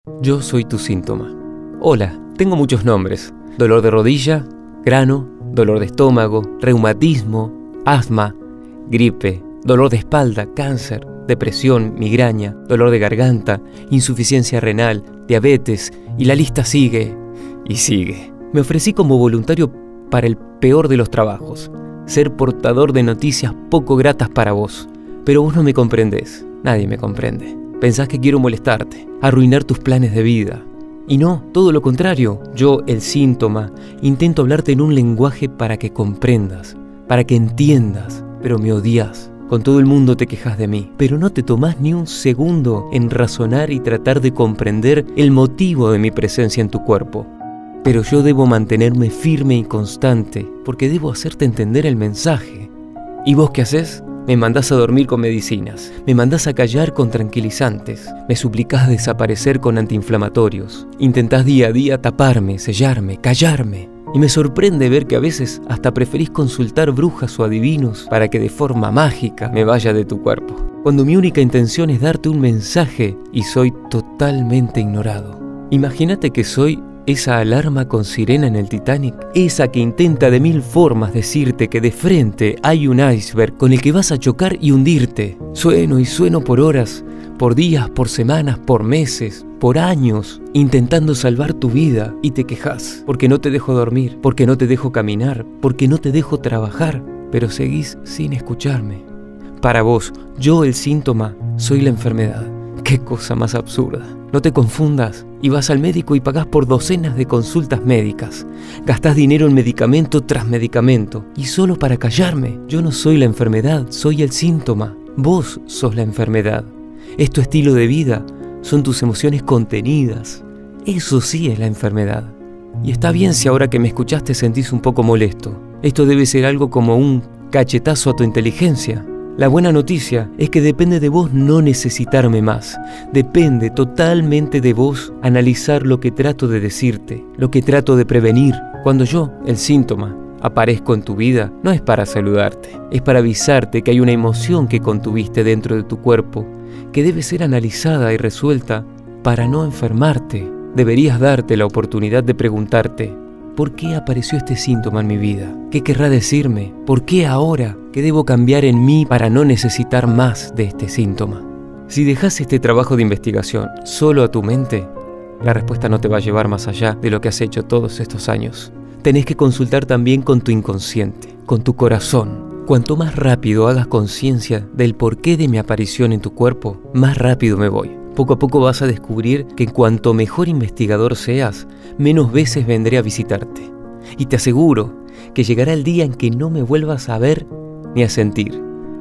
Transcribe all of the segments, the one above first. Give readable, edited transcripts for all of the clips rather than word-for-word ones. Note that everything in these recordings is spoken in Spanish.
Yo soy tu síntoma. Hola, tengo muchos nombres. Dolor de rodilla, grano, dolor de estómago, reumatismo, asma, gripe, dolor de espalda, cáncer, depresión, migraña, dolor de garganta, insuficiencia renal, diabetes, y la lista sigue y sigue. Me ofrecí como voluntario para el peor de los trabajos, ser portador de noticias poco gratas para vos. Pero vos no me comprendés, nadie me comprende. Pensás que quiero molestarte, arruinar tus planes de vida. Y no, todo lo contrario. Yo, el síntoma, intento hablarte en un lenguaje para que comprendas, para que entiendas, pero me odias. Con todo el mundo te quejas de mí, pero no te tomás ni un segundo en razonar y tratar de comprender el motivo de mi presencia en tu cuerpo. Pero yo debo mantenerme firme y constante, porque debo hacerte entender el mensaje. ¿Y vos qué haces? Me mandás a dormir con medicinas, me mandás a callar con tranquilizantes, me suplicás desaparecer con antiinflamatorios, intentás día a día taparme, sellarme, callarme. Y me sorprende ver que a veces hasta preferís consultar brujas o adivinos para que de forma mágica me vaya de tu cuerpo, cuando mi única intención es darte un mensaje y soy totalmente ignorado. Imagínate que soy esa alarma con sirena en el Titanic, esa que intenta de mil formas decirte que de frente hay un iceberg con el que vas a chocar y hundirte. Sueno y sueno por horas, por días, por semanas, por meses, por años, intentando salvar tu vida, y te quejas porque no te dejo dormir, porque no te dejo caminar, porque no te dejo trabajar, pero seguís sin escucharme. Para vos, yo el síntoma, soy la enfermedad. ¡Qué cosa más absurda! No te confundas y vas al médico y pagás por docenas de consultas médicas. Gastás dinero en medicamento tras medicamento. Y solo para callarme. Yo no soy la enfermedad, soy el síntoma. Vos sos la enfermedad. Es tu estilo de vida, son tus emociones contenidas. Eso sí es la enfermedad. Y está bien si ahora que me escuchás te sentís un poco molesto. Esto debe ser algo como un cachetazo a tu inteligencia. La buena noticia es que depende de vos no necesitarme más. Depende totalmente de vos analizar lo que trato de decirte, lo que trato de prevenir. Cuando yo, el síntoma, aparezco en tu vida, no es para saludarte, es para avisarte que hay una emoción que contuviste dentro de tu cuerpo, que debe ser analizada y resuelta para no enfermarte. Deberías darte la oportunidad de preguntarte: ¿por qué apareció este síntoma en mi vida? ¿Qué querrá decirme? ¿Por qué ahora? ¿Qué debo cambiar en mí para no necesitar más de este síntoma? Si dejas este trabajo de investigación solo a tu mente, la respuesta no te va a llevar más allá de lo que has hecho todos estos años. Tenés que consultar también con tu inconsciente, con tu corazón. Cuanto más rápido hagas conciencia del porqué de mi aparición en tu cuerpo, más rápido me voy. Poco a poco vas a descubrir que cuanto mejor investigador seas, menos veces vendré a visitarte. Y te aseguro que llegará el día en que no me vuelvas a ver ni a sentir.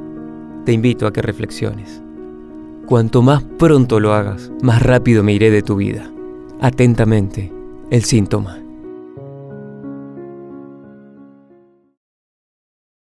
Te invito a que reflexiones. Cuanto más pronto lo hagas, más rápido me iré de tu vida. Atentamente, el síntoma.